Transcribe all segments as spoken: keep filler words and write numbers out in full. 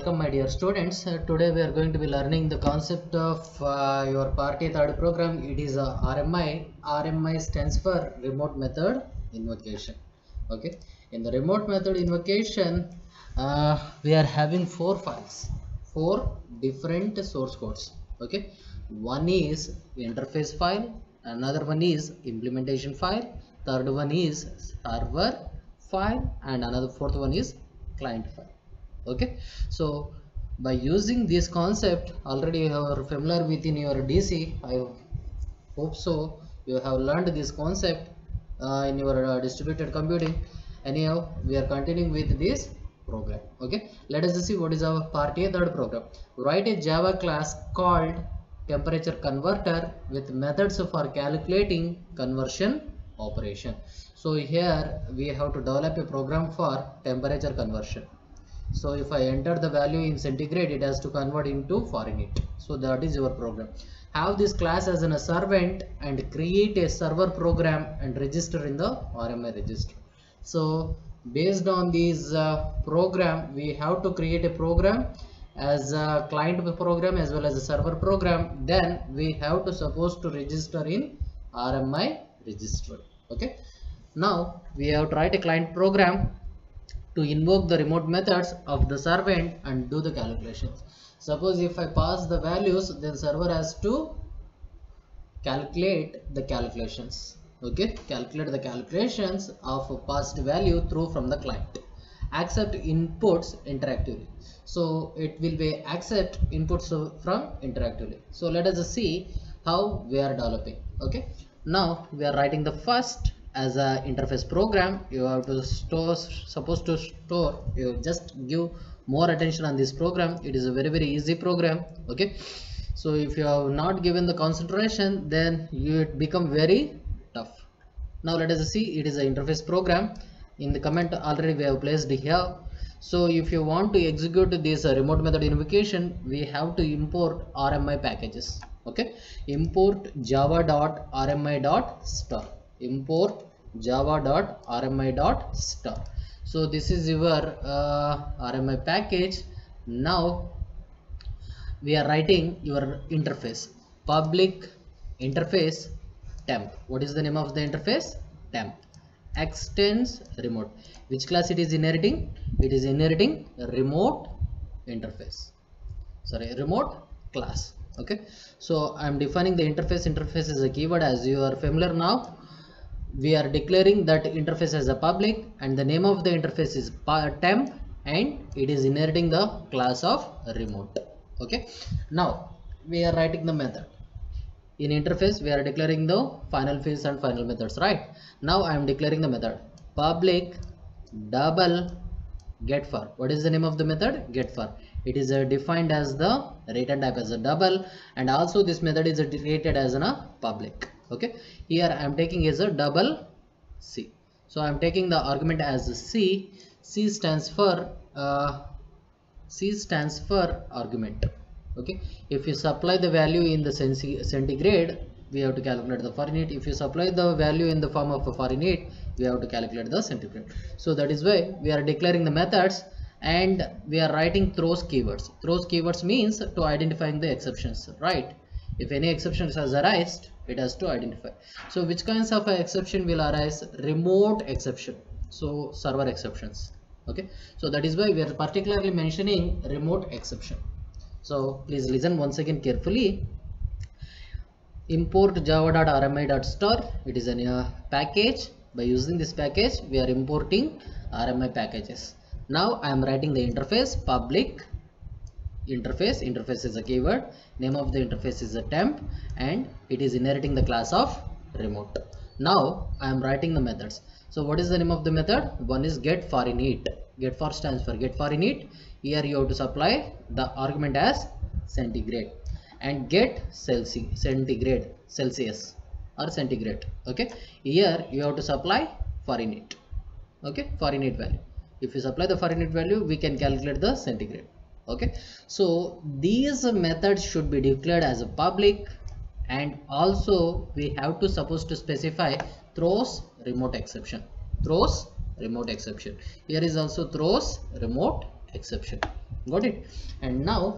welcome my dear students. Uh, today we are going to be learning the concept of uh, your party third program. It is a R M I. R M I stands for remote method invocation. Okay, in the remote method invocation uh, we are having four files, four different source codes. Okay, one is interface file, another one is implementation file, third one is server file, and another fourth one is client file. Okay, so by using this concept, already you are familiar with in your D C. I hope so you have learned this concept uh, in your uh, distributed computing. Anyhow, we are continuing with this program. Okay, let us see what is our part A third program. Write a Java class called temperature converter with methods for calculating conversion operation. So here we have to develop a program for temperature conversion. So if I enter the value in centigrade, it has to convert into Fahrenheit. So that is your program. Have this class as an servant and create a server program and register in the R M I register. So based on this uh, program, we have to create a program as a client program as well as a server program. Then we have to supposed to register in R M I register. Okay. Now we have to write a client program to invoke the remote methods of the servant and do the calculations. Suppose if I pass the values, then server has to calculate the calculations. Okay, calculate the calculations of a passed value through from the client. Accept inputs interactively. So it will be accept inputs from interactively. So let us see how we are developing. Okay, now we are writing the first as a interface program. You have to store, supposed to store, you just give more attention on this program. It is a very very easy program. Okay, so if you have not given the concentration, then you it become very tough. Now let us see, it is an interface program. In the comment already we have placed here. So if you want to execute this uh, remote method invocation, we have to import R M I packages. Okay, import java.rmi.star. Import java.rmi.star. So this is your uh, R M I package. Now we are writing your interface, public interface temp. What is the name of the interface? Temp. Extends remote. Which class it is inheriting? It is inheriting remote interface. Sorry, remote class. Okay, so I am defining the interface. Interface is a keyword, as you are familiar now. We are declaring that interface as a public, and the name of the interface is temp, and it is inheriting the class of remote. Okay, now we are writing the method. In interface we are declaring the final fields and final methods, right? Now I am declaring the method public double get for. What is the name of the method? Get for. It is uh, defined as the return type as a double, and also this method is uh, created as a public. Okay, here I am taking as a double C. So I am taking the argument as C. C stands for uh, C stands for argument. Okay, if you supply the value in the centigrade, we have to calculate the Fahrenheit. If you supply the value in the form of a Fahrenheit, we have to calculate the centigrade. So that is why we are declaring the methods, and we are writing throws keywords. Throws keywords means to identifying the exceptions, right? If any exceptions has arisen, it has to identify. So which kinds of exception will arise? Remote exception. So server exceptions. Okay, so that is why we are particularly mentioning remote exception. So please listen once again carefully. Import java.rmi.star. It is a uh, package. By using this package, we are importing R M I packages. Now I am writing the interface public interface. Interface is a keyword. Name of the interface is a temp, and it is inheriting the class of remote. Now I am writing the methods. So what is the name of the method? One is get Fahrenheit. Get for stands for get Fahrenheit. Here you have to supply the argument as centigrade, and get Celsius, centigrade, Celsius or centigrade. Okay, here you have to supply Fahrenheit. Okay, Fahrenheit value. If you supply the Fahrenheit value, we can calculate the centigrade. Okay, so these methods should be declared as a public, and also we have to supposed to specify throws remote exception. Throws remote exception. Here is also throws remote exception. Got it? And now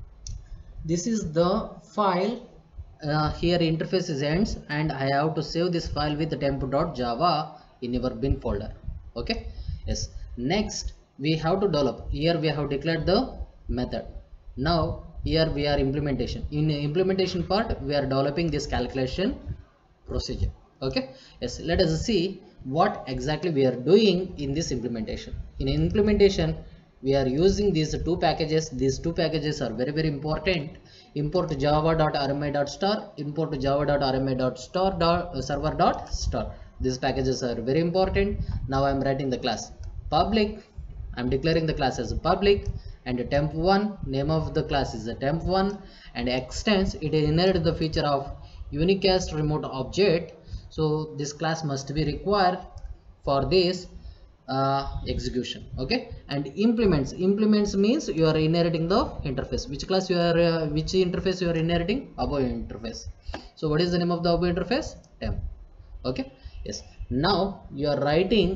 this is the file. Uh, here interface is ends, and I have to save this file with temp.java in your bin folder. Okay, yes. Next we have to develop. Here we have declared the method. Now here we are implementation. In the implementation part we are developing this calculation procedure. Okay, yes. Let us see what exactly we are doing in this implementation. In implementation we are using these two packages. These two packages are very very important. Import java.rmi.star, import java.rmi.star dot server dot star. These packages are very important. Now I am writing the class public. I am declaring the class as public, and temp one, name of the class is the temp one, and extends it inherits the feature of unicast remote object. So this class must be required for this Uh, execution. Okay, and implements implements means you are inheriting the interface. Which class you are uh, which interface you are inheriting? Above interface. So what is the name of the above interface? Temp. Okay, yes. Now you are writing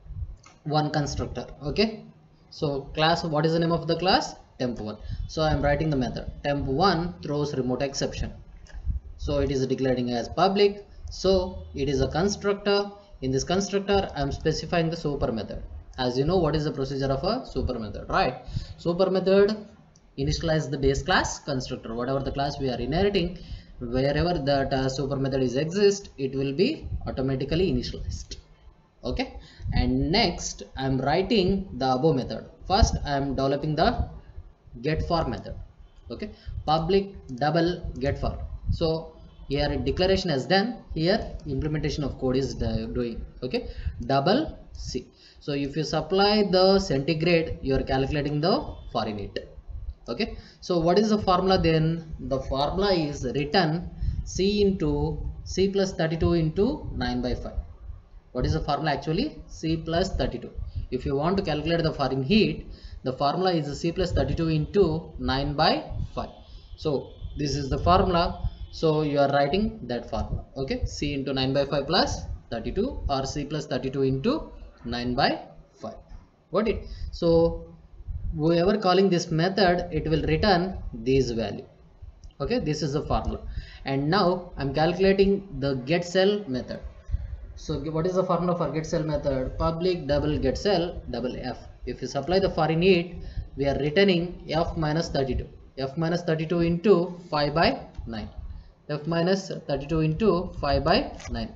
one constructor. Okay, so class, what is the name of the class? Temp one. So I am writing the method temp one throws remote exception. So it is declaring as public. So it is a constructor. In this constructor I am specifying the super method. As you know, what is the procedure of a super method, right? Super method initialize the base class constructor, whatever the class we are inheriting, wherever that uh, super method is exist, it will be automatically initialized. Okay, and next I am writing the above method. First I am developing the get for method. Okay, public double get for. So here declaration is done, here implementation of code is doing. Okay, double C. So if you supply the centigrade, you are calculating the Fahrenheit. Okay, so what is the formula then? The formula is return C into C plus thirty-two into nine by five. What is the formula actually? C plus thirty-two. If you want to calculate the Fahrenheit, the formula is C plus thirty-two into nine by five. So this is the formula. So you are writing that formula. Okay, C into nine by five plus thirty-two, or C plus thirty-two into nine by five. Got it? So whoever calling this method, it will return this value. Okay, this is the formula. And now I'm calculating the get cell method. So what is the formula for get cell method? Public double get cell double F. If you supply the Fahrenheit, we are returning F minus thirty-two. F minus thirty-two into five by nine. F minus thirty-two into five by nine.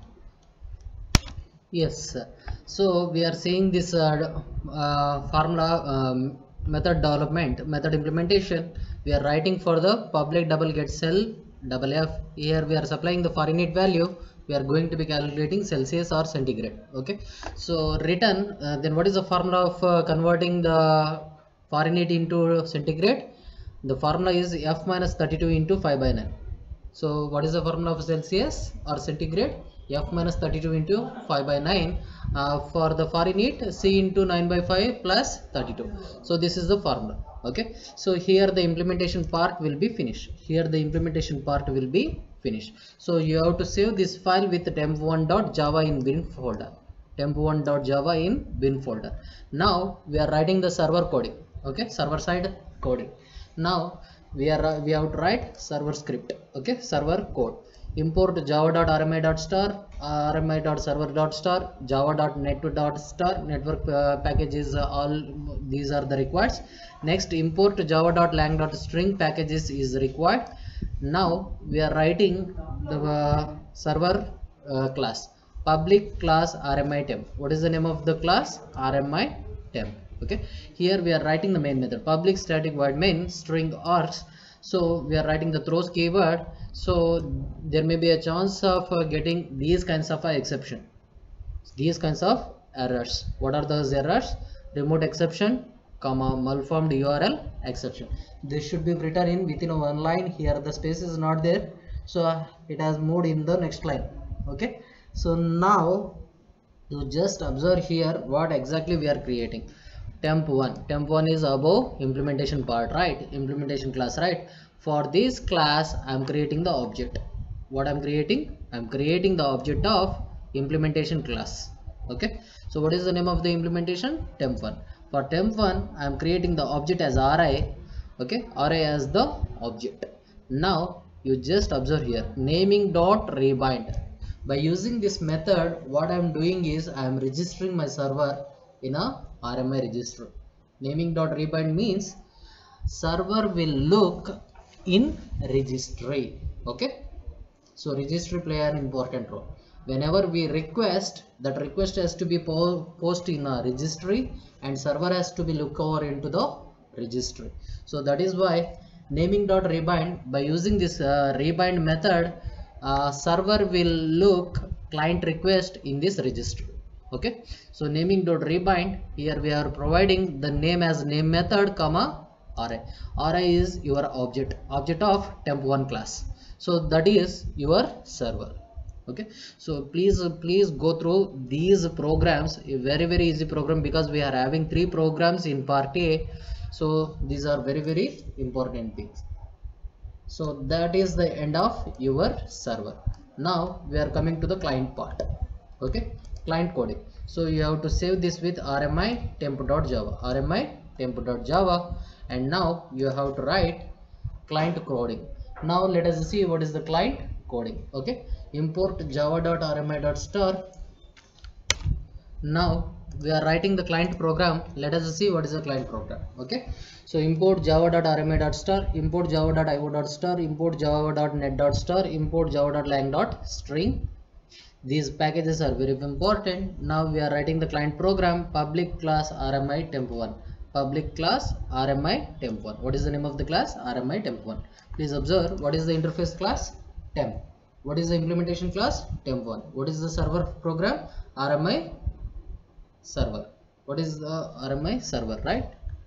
Yes, so we are seeing this uh, uh, formula um, method development, method implementation. We are writing for the public double get cell double F. Here we are supplying the Fahrenheit value. We are going to be calculating Celsius or centigrade. Okay, so return uh, then what is the formula of uh, converting the Fahrenheit into centigrade? The formula is F minus thirty-two into five by nine. So what is the formula of Celsius or centigrade? F minus thirty-two into five by nine. Uh, for the Fahrenheit, C into nine by five plus thirty-two. So this is the formula. Okay, so here the implementation part will be finished. Here the implementation part will be finished. So you have to save this file with temp one dot java in bin folder. temp one dot java in bin folder. Now we are writing the server coding. Okay, server side coding. Now we are uh, we have to write server script. Okay, server code. Import java.rmi.star, rmi.server.star, java.net.star. Network uh, packages, uh, all these are the required. Next, import java.lang.string packages is required. Now we are writing the uh, server uh, class. Public class rmi temp. What is the name of the class? Rmi temp. Okay, here we are writing the main method public static void main string args. So we are writing the throws keyword. So there may be a chance of uh, getting these kinds of uh, exception, these kinds of errors. What are those errors? Remote exception, comma malformed U R L exception. This should be written in within one line. Here the space is not there, so uh, it has moved in the next line. Okay, so now you just observe here what exactly we are creating. Temp one. Temp one is above implementation part, right? Implementation class, right? For this class, I am creating the object. What I am creating? I am creating the object of implementation class. Okay. So what is the name of the implementation? Temp one. For temp one, I am creating the object as Ri. Okay, Ri as the object. Now you just observe here, naming dot rebind. By using this method, what I am doing is I am registering my server in a R M I register. Naming dot rebind means server will look in registry. Okay, so registry play an important role. Whenever we request, that request has to be po post in a registry, and server has to be look over into the registry. So that is why naming dot rebind, by using this uh, rebind method, uh, server will look client request in this registry. Okay, so naming dot rebind, here we are providing the name as name method comma Ri. Ri is your object, object of temp one class. So that is your server. Okay, so please please go through these programs, a very very easy program, because we are having three programs in part A. So these are very very important things. So that is the end of your server. Now we are coming to the client part. Okay, client coding. So you have to save this with rmi temp.java, rmi temp.java, and now you have to write client coding. Now let us see what is the client coding. Okay, import java.rmi.star. Now we are writing the client program. Let us see what is the client program. Okay, so import java.rmi.star, import java.io.star, import java.net.star, import java.lang.string. These packages are very important. Now we are writing the client program. Public class rmi temp one, public class rmi temp one. What is the name of the class? Rmi temp one. Please observe, what is the interface class? Temp. What is the implementation class? temp one. What is the server program? rmi server. What is the rmi server, right?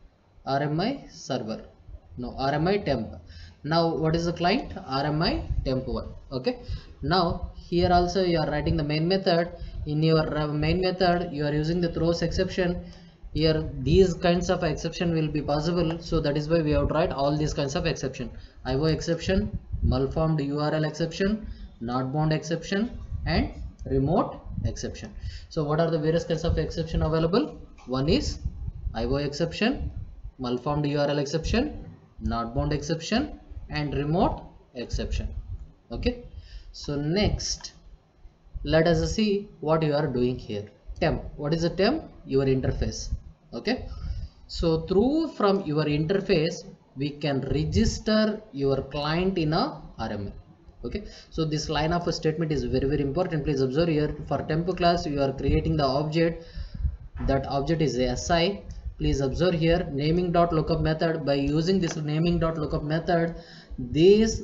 rmi server. No, rmi temp. Now what is the client? rmi temp one. Okay, now here also you are writing the main method. In your main method you are using the throws exception. Here these kinds of exception will be possible, so that is why we have to write all these kinds of exception: I O exception, malformed U R L exception, not bound exception, and remote exception. So what are the various kinds of exception available? One is I O exception, malformed U R L exception, not bound exception, and remote exception. Okay, so next let us see what you are doing here. Temp. What is a temp? Your interface. Okay, so through from your interface we can register your client in a R M I. Okay, so this line of a statement is very very important. Please observe here, for temp class you are creating the object, that object is a si. Please observe here, naming dot lookup method. By using this naming dot lookup method, this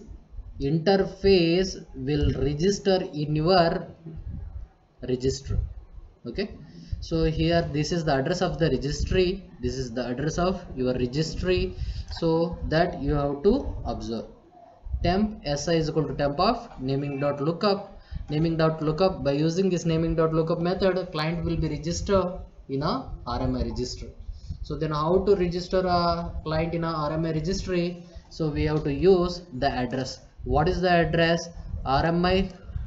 interface will register in your registry. Okay, so here this is the address of the registry, this is the address of your registry, so that you have to observe. Temp si is equal to temp of naming dot lookup. Naming dot lookup, by using this naming dot lookup method, client will be registered in a R M I registry. So then how to register a client in a R M I registry? So we have to use the address. What is the address? R M I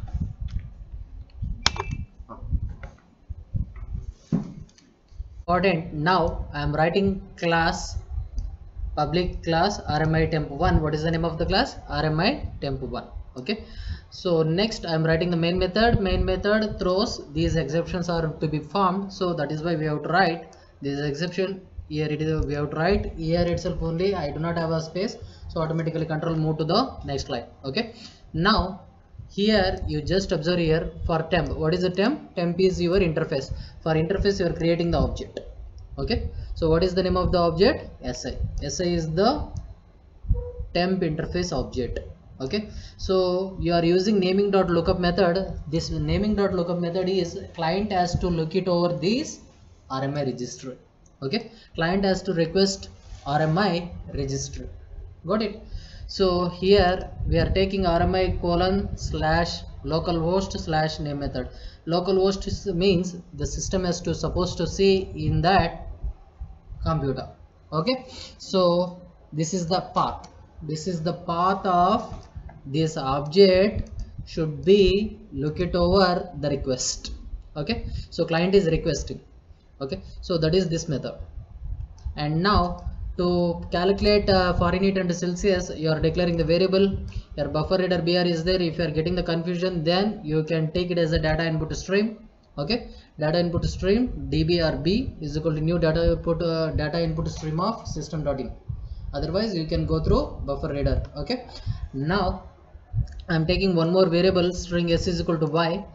important. Now I am writing class, public class rmi temp one. What is the name of the class? rmi temp one. Okay, so next I am writing the main method. Main method throws these exceptions are to be formed, so that is why we have to write this exception. Here it is, we have to write here itself only. I do not have a space, so automatically control move to the next line. Okay, now here you just observe here, for temp, what is the temp? Temp is your interface. For interface you are creating the object. Okay, so what is the name of the object? Si. Si is the temp interface object. Okay, so you are using naming dot lookup method. This naming dot lookup method is client has to look it over this R M I registry. Okay, client has to request R M I registry. Got it? So here we are taking R M I colon slash localhost slash name method. Localhost means the system has to supposed to see in that computer. Okay, so this is the path. This is the path of this object should be look it over the request. Okay, so client is requesting. Okay, so that is this method. And now to calculate uh, Fahrenheit and Celsius, you are declaring the variable. Your buffer reader B R is there. If you are getting the confusion, then you can take it as a data input stream. Okay, data input stream D B R B is equal to new data input uh, data input stream of system.in. Otherwise, you can go through buffer reader. Okay, now I am taking one more variable, string s is equal to y.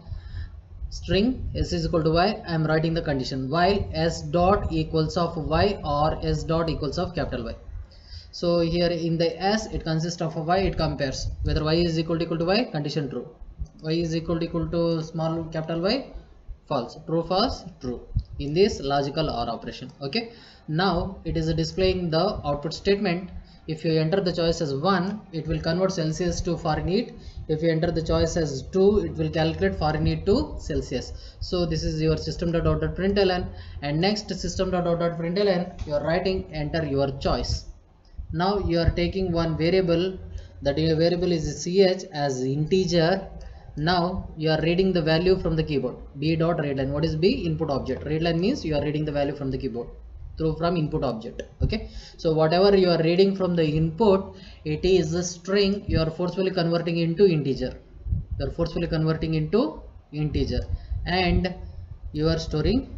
String s is equal to y. I am writing the condition while s dot equals of y or s dot equals of capital Y. So here in the s, it consists of a y. It compares whether y is equal to equal to y, condition true. Y is equal to equal to small capital Y, false. True, false, true. In this logical OR operation. Okay. Now it is displaying the output statement. If you enter the choice as one, it will convert Celsius to Fahrenheit. If you enter the choice as two, it will calculate Fahrenheit to Celsius. So this is your system.out.println, and next system.out.println, you are writing enter your choice. Now you are taking one variable, that your variable is ch as integer. Now you are reading the value from the keyboard. B dot readline. What is B? Input object. Readline means you are reading the value from the keyboard through from input object. Okay, so whatever you are reading from the input, it is a string. You are forcefully converting into integer. You are forcefully converting into integer, and you are storing.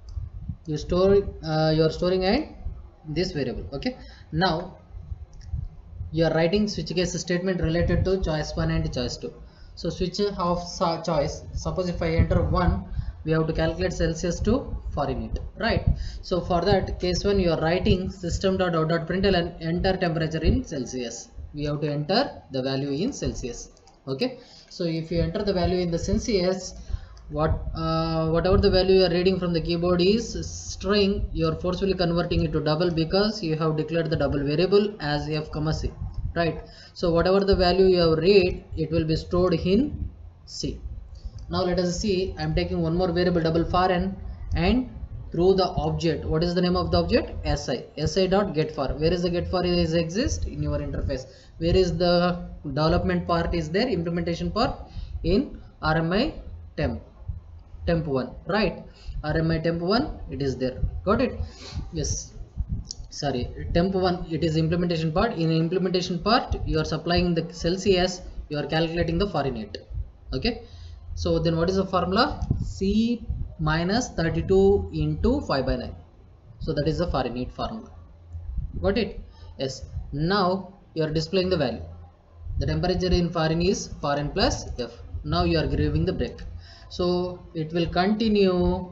You store. Uh, you are storing in this variable. Okay. Now you are writing switch case statement related to choice one and choice two. So switch of choice. Suppose if I enter one, we have to calculate Celsius to Fahrenheit, right? So for that, case one, you are writing system.out.println enter temperature in Celsius. We have to enter the value in Celsius. Okay, so if you enter the value in the Celsius, what uh, whatever the value you are reading from the keyboard is string, you are forcefully converting it to double because you have declared the double variable as f comma c, right? So whatever the value you have read, it will be stored in C. Now let us see, I am taking one more variable double faren, and through the object, what is the name of the object? Si. Si dot get far. Where is the get far is exist in your interface? Where is the development part is there? Implementation part in R M I temp temp one, right? R M I temp one, it is there. Got it? Yes. Sorry, temp one, it is implementation part. In implementation part, you are supplying the Celsius, you are calculating the Fahrenheit. Okay. So then what is the formula? C minus thirty-two into five by nine. So that is the Fahrenheit formula. Got it? Yes. Now you are displaying the value. The temperature in Fahrenheit is Fahrenheit plus F. Now you are giving the break. So it will continue.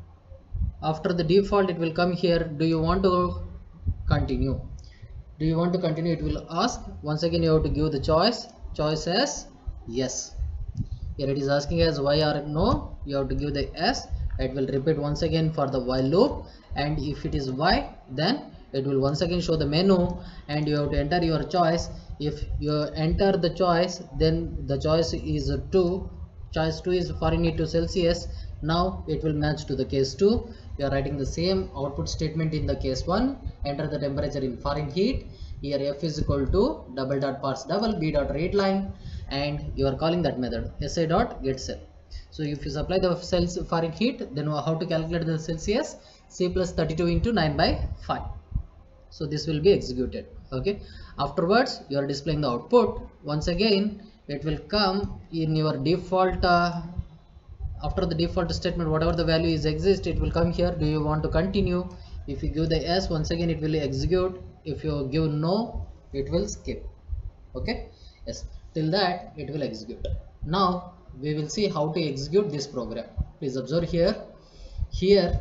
After the default, it will come here. Do you want to continue? Do you want to continue? It will ask. Once again, you have to give the choice. Choice as yes. Here it is asking as y or no. You have to give the s. It will repeat once again for the while loop, and if it is y, then it will once again show the menu, and you have to enter your choice. If you enter the choice, then the choice is two. Choice two is Fahrenheit to Celsius. Now it will match to the case two. You are writing the same output statement in the case one. Enter the temperature in Fahrenheit. Here f is equal to double dot parse double b dot readline, and you are calling that method si dot get cell. So if you supply the cells Fahrenheit, then how to calculate the Celsius? C plus thirty-two into nine by five. So this will be executed. Okay. Afterwards, you are displaying the output. Once again, it will come in your default. Uh, after the default statement, whatever the value is exist, it will come here. Do you want to continue? If you give the S, once again it will execute. If you give no, it will skip. Okay. Yes. Till that it will execute. Now we will see how to execute this program. Please observe here. Here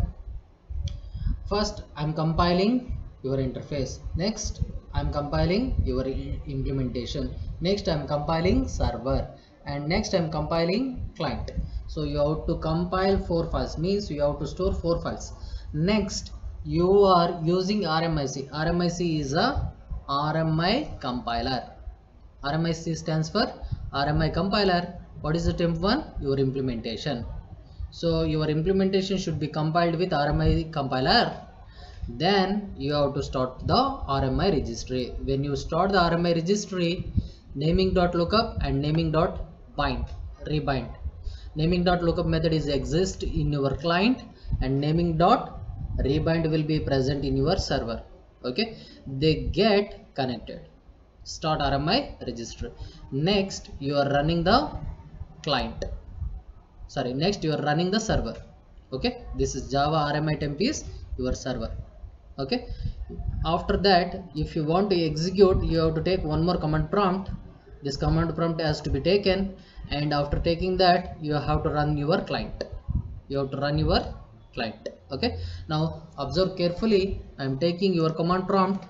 first I am compiling your interface. Next I am compiling your implementation. Next I am compiling server, and next I am compiling client. So you have to compile four files, means you have to store four files. Next you are using R M I C. R M I C is a R M I compiler. R M I C stands for R M I compiler. What is the temp one? Your implementation. So your implementation should be compiled with R M I compiler. Then you have to start the R M I registry. When you start the R M I registry, naming.lookup and naming.bind, rebind. Naming.lookup method is exist in your client, and naming.rebind will be present in your server. Okay, they get connected. Start R M I registry. Next you are running the client, sorry next you are running the server. Okay, this is Java R M I temp is your server. Okay, after that if you want to execute, you have to take one more command prompt. This command prompt has to be taken, and after taking that you have to run your client. You have to run your client. Okay, now observe carefully. I am taking your command prompt.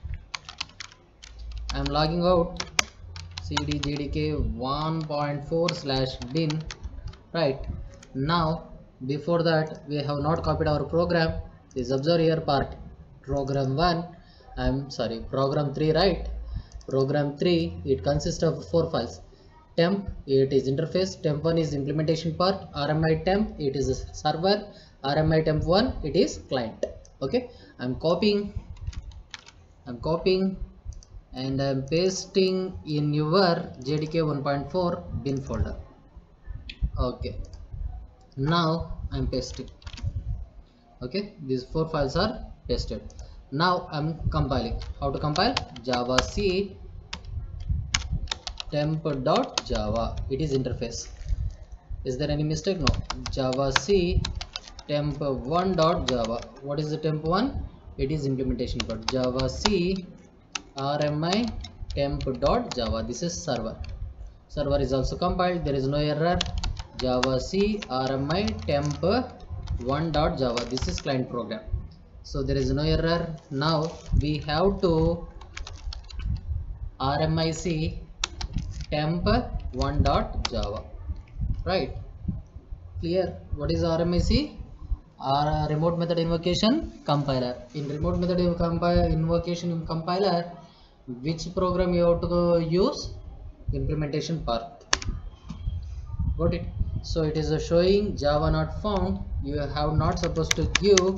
I am logging out cd jdk one point four slash bin. Right, now before that we have not copied our program. Please observe here part program one. I am sorry program three, right? Program three, it consists of four files. Temp, it is interface. Temp one is implementation part. R M I temp, it is a server. R M I temp one, it is client. Okay, I'm copying I'm copying and I'm pasting in your J D K one point four bin folder. Okay, now I'm pasting. Okay, these four files are pasted. Now I'm compiling. How to compile? Java C temp.java, it is interface. Is there any mistake? No. Java C temp one.java. What is the temp one? It is implementation part. Java C R M I temp.java. This is server. Server is also compiled. There is no error. Java C R M I temp one.java. This is client program. So there is no error. Now we have to R M I C temp one.java. Right, clear? What is R M I C? Our remote method invocation compiler. In remote method invocation in compiler, which program you have to use? Implementation part. Got it? So it is a showing Java not found. You have not supposed to give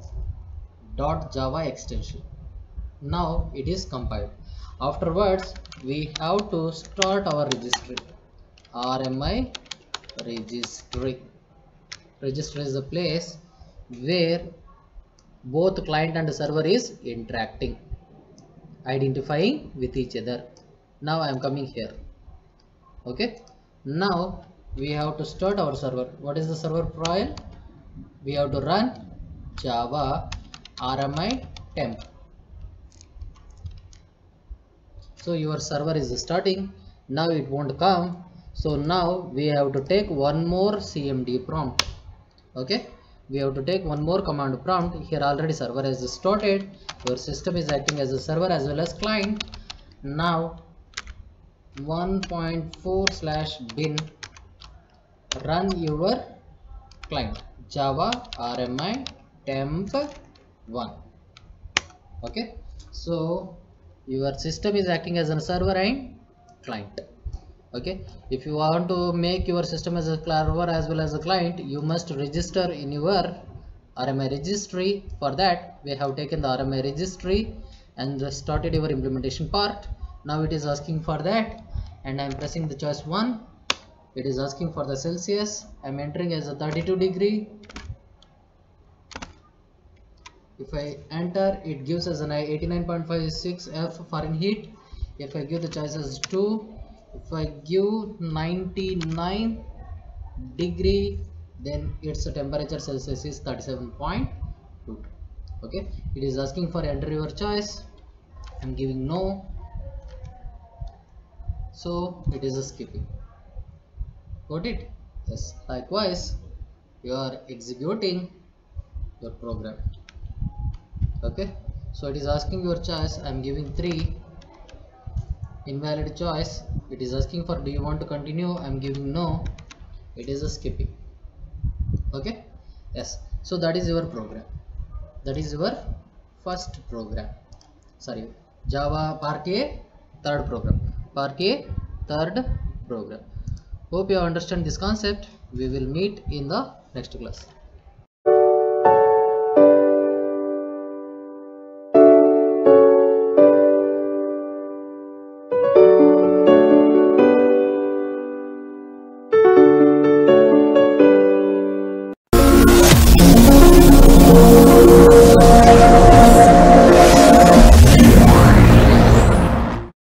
.java extension. Now it is compiled. Afterwards we have to start our registry. R M I registry. Registry is the place where both client and server is interacting, identifying with each other. Now I am coming here. Okay, now we have to start our server. What is the server file? We have to run Java R M I temp. So your server is starting. Now it won't come. So now we have to take one more C M D prompt. Okay, we have to take one more command prompt. Here already server has started. Your system is acting as a server as well as client. Now one point four slash bin, run your client Java R M I temp one. Okay, so your system is acting as a server and client. Okay, if you want to make your system as a server as well as a client, you must register in your R M I registry. For that we have taken the R M I registry and started your implementation part. Now it is asking for that, and I am pressing the choice one. It is asking for the Celsius. I am entering as a thirty-two degree. If I enter, it gives us an eighty-nine point five six F Fahrenheit. If I give the choice as two, if I give ninety-nine degree, then its temperature Celsius is thirty-seven point two. Okay, it is asking for enter your choice. I am giving no, so it is a skipping. Got it? Yes. Likewise, you are executing your program. Okay, so it is asking your choice. I am giving three. Invalid choice. It is asking for do you want to continue. I am giving no. It is a skipping. Okay, yes. So that is your program. That is your first program. Sorry, Java part A, third program. Part A, third program. Hope you understand this concept. We will meet in the next class.